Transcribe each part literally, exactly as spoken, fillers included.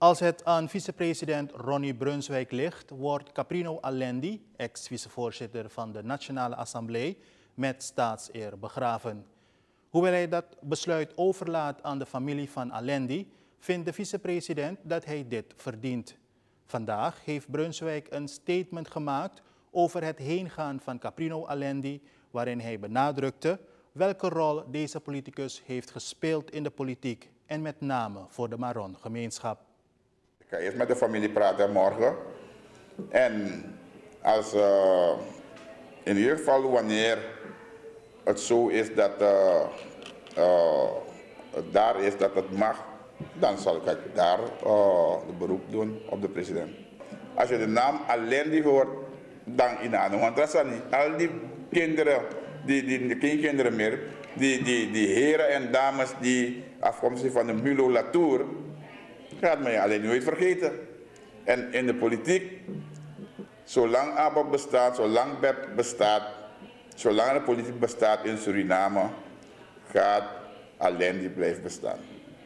Als het aan vicepresident Ronnie Brunswijk ligt, wordt Caprino Alendi, ex-vicevoorzitter van de Nationale Assemblée, met staatseer begraven. Hoewel hij dat besluit overlaat aan de familie van Alendi, vindt de vicepresident dat hij dit verdient. Vandaag heeft Brunswijk een statement gemaakt over het heengaan van Caprino Alendi, waarin hij benadrukte welke rol deze politicus heeft gespeeld in de politiek en met name voor de Maron-gemeenschap. Ik ga eerst met de familie praten morgen. En als uh, in ieder geval wanneer het zo is dat uh, uh, het daar is dat het mag, dan zal ik daar uh, de beroep doen op de president. Als je de naam Alendi hoort, dan in aan. Want dat zijn niet al die kinderen, die, die, geen kinderen meer, die, die, die heren en dames die afkomstig van de Mulo Latour, gaat men je alleen nooit vergeten. En in de politiek, zolang A B O K bestaat, zolang B E P bestaat, zolang de politiek bestaat in Suriname, gaat Alendi blijven bestaan.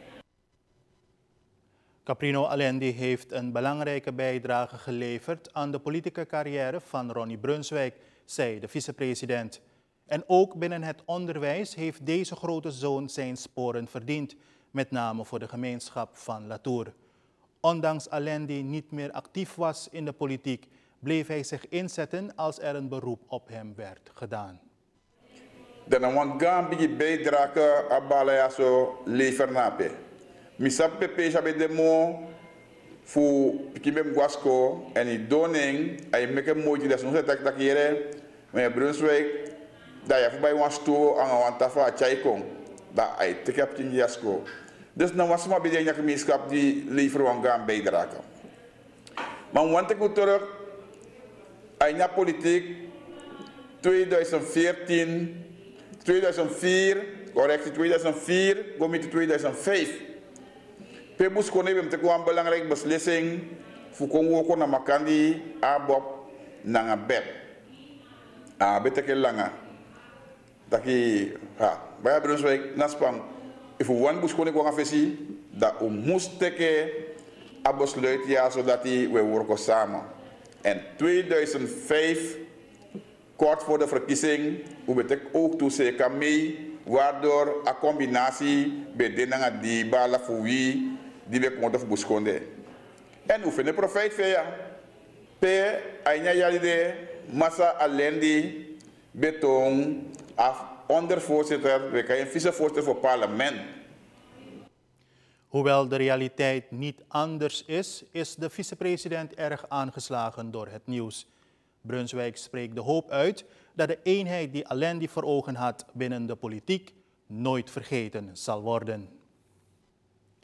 Caprino Alendi heeft een belangrijke bijdrage geleverd aan de politieke carrière van Ronnie Brunswijk, zei de vicepresident. En ook binnen het onderwijs heeft deze grote zoon zijn sporen verdiend, met name voor de gemeenschap van Latour. Ondanks Alendi niet meer actief was in de politiek, bleef hij zich inzetten als er een beroep op hem werd gedaan. Dan want Gambi bijdrage abala zo levernape. Misap pepe jabe demo fu pikimem guasco en i doning ay meke moji das no tak tak yere me Brunswijk da ya fu bay wan sto an wan tafa chaikong da ay tekap tin yasko. Dus nou was maar bij de gemeenschap die liever wil gaan bijdragen. Maar want ik terug in de politiek tweeduizend veertien, tweeduizend vier, correctie tweeduizend vier, kom je tweeduizend vijf. Pebus kon hebben te een belangrijke beslissing voor Congo kon naar Makandi, A B O K, naar een bed. A betekent langer. Dat je ha, bij Brunswijk naspang. If we want bus koning wang afesi, dat we moest teken a besluit ja zodat die we werken samen. En tweeduizend vijf, kort voor de verkiezing, we betek ook toe zeker mee, waardoor een combinatie bedingen die bala voor wie die we konden bus konden. En we vinden profijt van ja. Pe aina yalide massa Alendi beton af. Ondervoorzitter, we krijgen vicevoorzitter voor het parlement. Hoewel de realiteit niet anders is, is de vicepresident erg aangeslagen door het nieuws. Brunswijk spreekt de hoop uit dat de eenheid die Alendi voor ogen had binnen de politiek nooit vergeten zal worden.